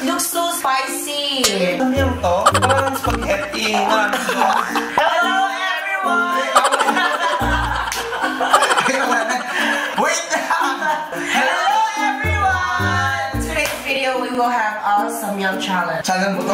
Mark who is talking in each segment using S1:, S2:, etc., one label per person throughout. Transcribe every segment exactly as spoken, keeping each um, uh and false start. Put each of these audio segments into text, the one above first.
S1: It looks so spicy.
S2: Ano yung to? Parang spaghetti.
S1: Hello everyone!
S2: Wait lang!
S1: Hello everyone! Today's video we will have a Samyang challenge.
S2: Challenge mo to.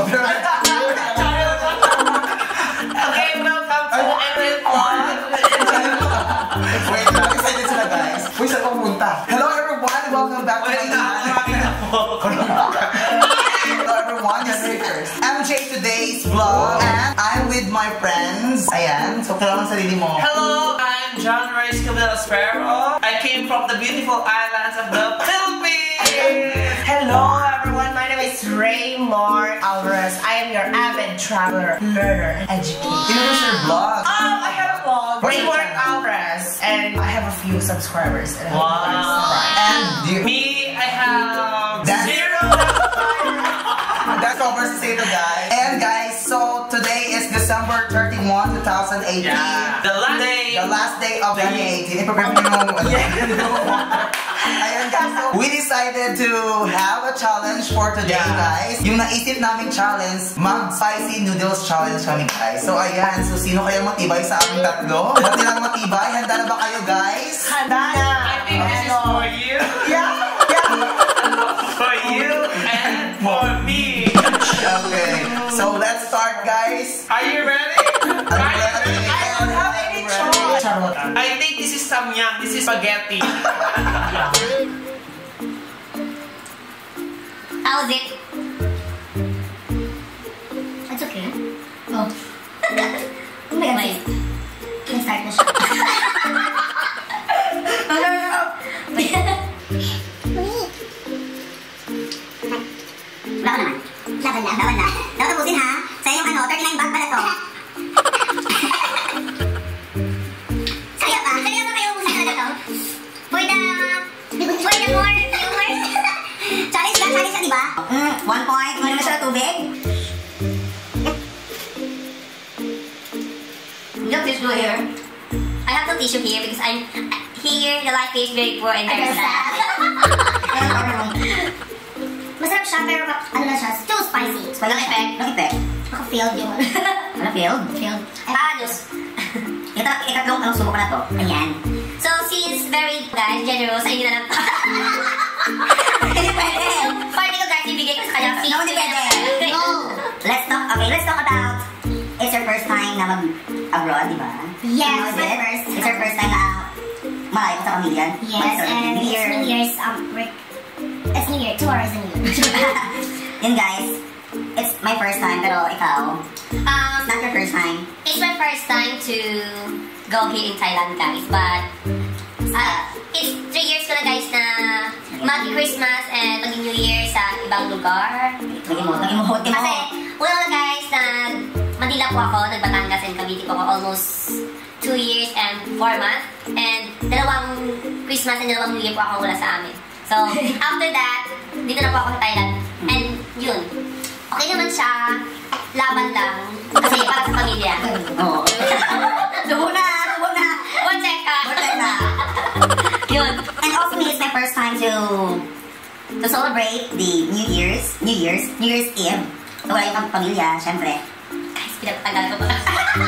S1: Okay, welcome to the Ended Vlog.
S2: Wait lang, excited sila guys. Uy, saan ko pumunta? Hello everyone! Welcome back to my channel. Hello everyone, yes, first. M J today's vlog. And I'm with my friends. Ayan, so kailangan sarili mo.
S3: Hello, I'm John Reyes Cabela Sparrow. I came from the beautiful islands of the Philippines.
S1: Hello everyone, my name is Raymar Alvarez. I am your avid traveler, learner, educator.
S2: Introduce your vlog.
S1: Oh, I have a vlog.
S2: What's your
S1: Raymar
S2: channel?
S1: Alvarez. And I have a few subscribers. And I
S3: Wow.
S1: hope you guys subscribe.
S2: And you,
S3: Me, I have
S2: That's-
S3: zero.
S2: that's all we're to say to guys. And guys, so today is December thirty-first, two thousand eighteen.
S3: Yeah, the last day.
S2: The last day of twenty eighteen. I-prepare mo yung... Ayan guys, so we decided to have a challenge for today,
S3: Yeah.
S2: guys. Yung naisip naming challenge, mag-spicy noodles challenge kami, guys. So ayan, so sino kaya matibay sa aming tatlo? Ba't nilang matibay? Handa na ba kayo, guys?
S1: Handa na!
S3: I think this is for you,
S2: Yeah! Yeah!
S3: for you, and for me.
S2: Okay, so let's start, guys.
S3: Are you ready?
S2: I'm
S3: Are you
S2: ready.
S3: ready?
S1: I don't have any choice! Charot.
S3: I think this is samyang. This is spaghetti.
S4: How was it? It's okay. Oh. Oh my God. Wait. Nag-start na siya. No, no, no, no. Wait. Laban naman. Laban na, laban na. Dapat tapusin ha. Sa'yo yung ano, thirty-nine bag pala to. Saya pa. Saya pa kayo ubusin talaga to. For the... For the more viewers. Challenge lang, challenge siya, diba? Mm, one point. Ano na siya na tubig? Look, this blue here. I have no tissue here because I'm... Here, the life is very poor and very sad. Masarap siya, pero ano na siya, too spicy. Walang effect. Walang effect. Ako failed yung... Ano failed? Failed. Ayos. Ito, ikatlong anong subok na to. Ayan. So, she's very, guys, generous. Ay, hindi na lang. Hindi pwede. Party ko, guys, ibigay ko sa kanya. No, hindi pwede. No. Let's talk, okay, let's talk about... It's her first time na mag-abroad, di ba? Yes, it's my first. It's her first time na malayo ko sa pamilya. Yes, and New Year. New Year's, um, break. It's New Year, two hours in New Year. Yun guys, it's my first time, pero ikaw, um, it's not your first time.
S5: It's my first time to go here in Thailand, guys. But uh, it's three years ko na, guys, na mag-Christmas and mag-New Year sa ibang lugar.
S4: Lagi mo, lagi mo, lagi mo.
S5: Kasi, una na, guys, na Manila po ako, nag-Batangas and Cavite po ako almost two years and four months. And dalawang Christmas and dalawang New Year po ako wala sa amin. So, after that, dito na po ako sa Thailand. And yun, okay naman siya, laban lang, kasi para sa pamilya.
S4: Oo. Subo na, subo na.
S5: One check ka.
S4: One check na.
S5: Yun.
S4: And also me, it's my first time to to celebrate the New Year's, New Year's, New Year's Eve. So, wala yung pamilya, syempre.
S5: Guys, pinapatagal ko pa.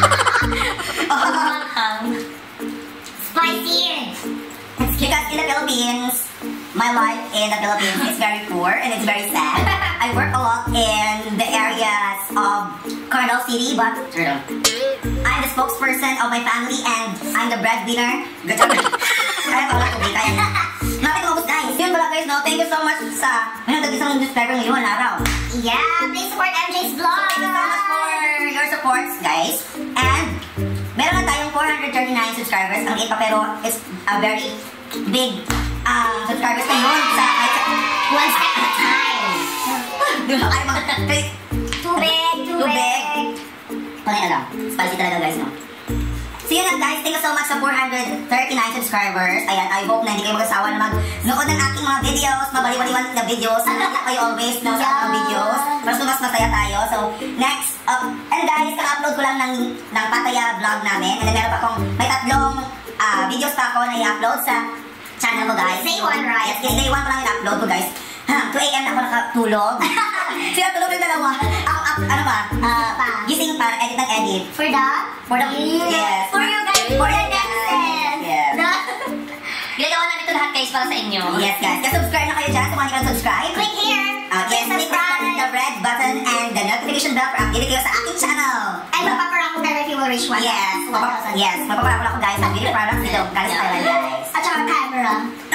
S4: Oh, spicy! Because in the Philippines, my life in the Philippines is very poor and it's very sad. I work a lot in the areas of Coronado City, but I'm the spokesperson of my family and I'm the breadwinner. Good job. Kaya pala ko, kaya na. Natin ko, guys. Yun pala guys, no? Thank you so much sa minutag isang subscriber ngayong araw. Yeah, please support M J's vlog. Thank you so much for your supports, guys. And meron na tayong four hundred thirty-nine subscribers. Ang liit pa pero it's a very big um, subscribers ngayon sa one step at a time. Di ba kayo mga... Too big, too big. Walang alam. Spicy talaga guys, no? So yun lang guys, thank you so much sa four hundred thirty-nine subscribers. Ayan, I hope na hindi kayo mag-asawa na mag-nood ng aking mga videos, mabaliwaliwan na videos. Sana kayo always no, sa mga videos. Mas mas masaya tayo. So, next, uh, and guys, kaka-upload ko lang ng, ng Pataya vlog namin. And then meron pa akong, may tatlong uh, videos pa ako na i-upload sa channel ko guys. Day one, right? Yes, day one pa lang i-upload ko guys. two A M na ako nakatulog. Sila tulog yung dalawa. Ako, ako, ano ba? Ah, pa. Gising para edit ng edit.
S5: For the?
S4: For the...
S5: Yes.
S4: Yes.
S5: For you guys. For the next set.
S4: Yes.
S5: Ginagawa namin ito lahat guys para sa inyo.
S4: Yes, guys. Kaya subscribe na kayo dyan. Sa mga hindi ka subscribe.
S5: Click here.
S4: Uh, yes, click the red button and the notification bell para update kayo sa aking channel.
S5: And magpaparako tayo if you will reach one.
S4: Yes. Mapapa- yes. Mapaparako ako guys ng beauty products dito. Galing sa Thailand, guys.
S5: At saka camera.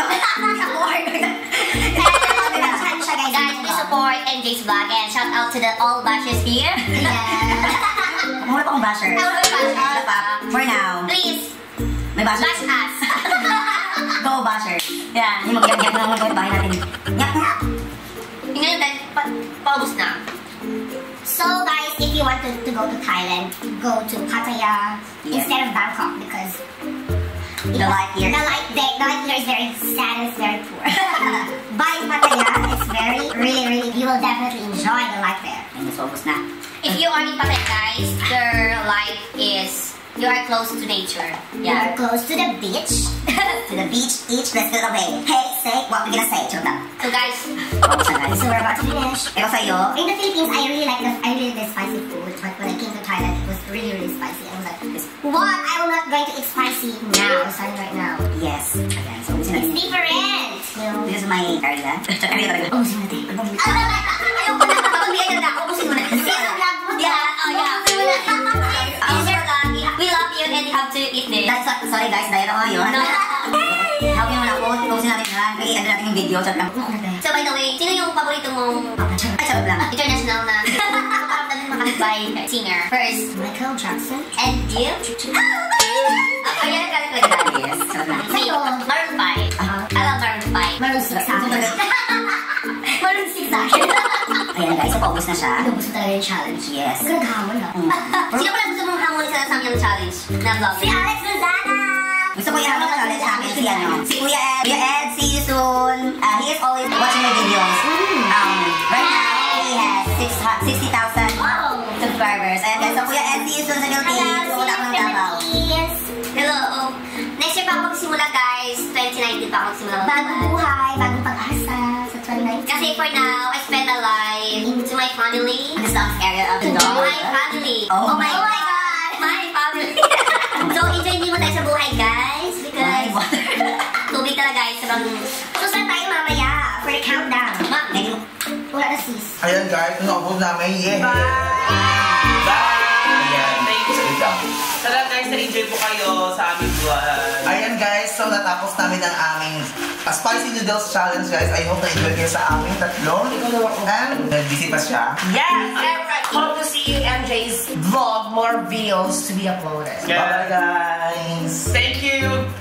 S5: Guys, please support N J's vlog and shout out to the all bashers here.
S4: Yeah. Mura pa akong basher.
S5: Mura pa akong basher.
S4: Wala pa. For now.
S5: Please,
S4: May basher.
S5: bash us.
S4: Go basher.
S5: Yeah.
S4: Yung mag-iyak na naman gawin bahay natin. Yak na.
S5: Yung ngayon dahil pa paubos na. So guys, if you want to, to go to Thailand, go to Pattaya
S4: Yes.
S5: instead of Bangkok because
S4: The life here.
S5: the life there, the life here is very sad and it's very poor. But in Pattaya, it's very, really, really, you will definitely enjoy the life there.
S4: Ayun, so ubos na.
S5: If you are in Pattaya, guys, your life is, you are close to nature. You are close to the beach.
S4: To the beach, each, let's get away. Hey, say, what we gonna say? Charot lang.
S5: So guys,
S4: Ubos na guys.
S5: so we're about to finish.
S4: Ikaw sa'yo.
S5: In the Philippines, I really like the, I really like the spicy food. But when I came to Thailand, it was really, really spicy. I was like, what? I'm not going to eat spicy now, starting right now.
S4: Yes. Ayan, so ubusin
S5: It's
S4: natin.
S5: different. You know?
S4: This is my area. Sa area talaga.
S5: Ubusin mo natin. Ayaw ko na. Pagbigay ka na. Ubusin mo na. Yeah, oh yeah. Ubusin mo na. It's your vlog. We love you and you have to eat this.
S4: Guys, so- sorry guys, dahil ako yun.
S5: No.
S4: Help me naman ako. Ubusin natin na lang. Kasi edit natin yung video. Charot lang.
S5: So by the way, sino yung paborito mong
S4: Ay, charot lang.
S5: international na parang makakabay singer? First, Michael Jackson. And you? Oh, yan ang galit ko dyan.
S4: Yes, charot lang.
S5: Sa'yo, Maroon five. I love Maroon five. Maroon six sa akin. Maroon six sa akin.
S4: Ayan guys, so paubos na siya.
S5: Inubos mo talaga yung challenge.
S4: Yes.
S5: Ang naghamon ha.
S4: Mm.
S5: Sino pala gusto mong hamon sa Samyang Challenge na vlog? Si Alex Lozana!
S4: Gusto ko yung mga challenge namin si ano, si Kuya Ed. Kuya Ed, see you soon. Uh, he is always watching my videos. Um, right now, he has sixty thousand
S5: Wow!
S4: subscribers. Ayan guys, so Kuya Ed, see you soon sa Philippines. Pupunta ako ng Davao.
S5: Hello! Next year pa ako magsimula guys. twenty nineteen pa ako magsimula. Bagong buhay, bagong pag-asa sa twenty nineteen. Kasi for now, I spend a life into my family.
S4: In the slums area of the
S5: To
S4: Davao.
S5: my family.
S4: Oh
S5: my
S4: my
S5: God! My family. So, enjoy din mo tayo sa buhay, guys. Because, tubig talaga, guys. Sobrang... Susunod tayo mamaya for the countdown. Ma, medyo... Wala na sis.
S2: Ayan guys, naubos namin. Yeah.
S3: Bye!
S2: Ayan.
S3: Thank you.
S2: Sige lang.
S3: Sa lahat guys, na-enjoy po kayo sa aming vlog.
S2: Ayan guys, so natapos namin ang aming uh, Spicy Noodles Challenge guys. I hope na-enjoy kayo sa aming tatlo. And nag-busy pa siya.
S1: Yes, and hope to see you in M J's vlog. More videos to be uploaded.
S3: Yeah.
S2: Bye guys.
S3: Thank you.